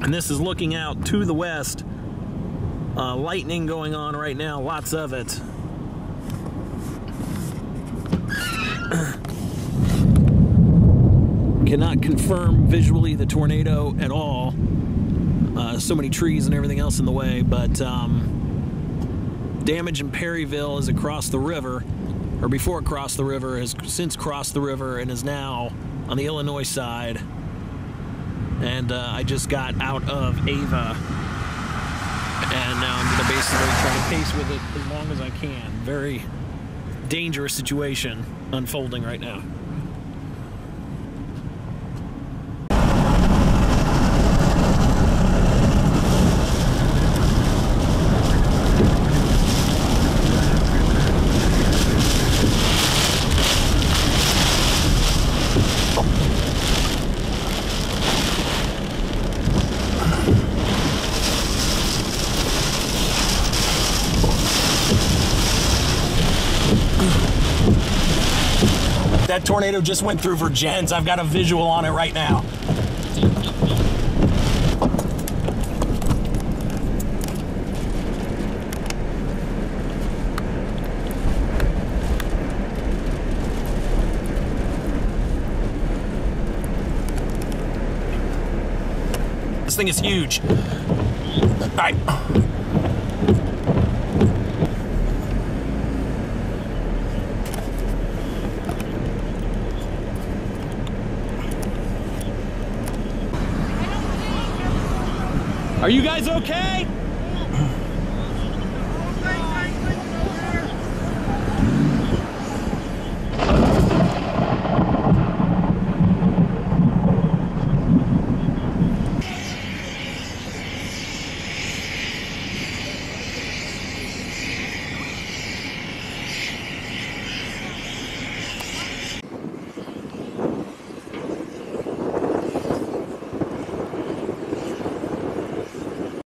And this is looking out to the west. Lightning going on right now, lots of it. Cannot confirm visually the tornado at all. So many trees and everything else in the way, but damage in Perryville is across the river, or before it crossed the river, has since crossed the river and is now on the Illinois side. And I just got out of Ava, and now I'm going to basically try to pace with it as long as I can. Very dangerous situation unfolding right now. That tornado just went through Vergennes. I've got a visual on it right now. This thing is huge. All right. Are you guys okay?